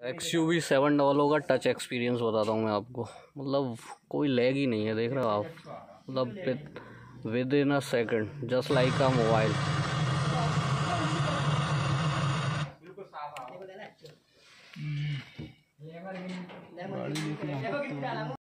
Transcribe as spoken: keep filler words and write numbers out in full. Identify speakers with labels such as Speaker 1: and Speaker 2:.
Speaker 1: X U V seven double O का touch experience बताता हूँ मैं आपको। मतलब कोई लैग ही नहीं है, देख रहे हो आप। मतलब within a second just like a mobile.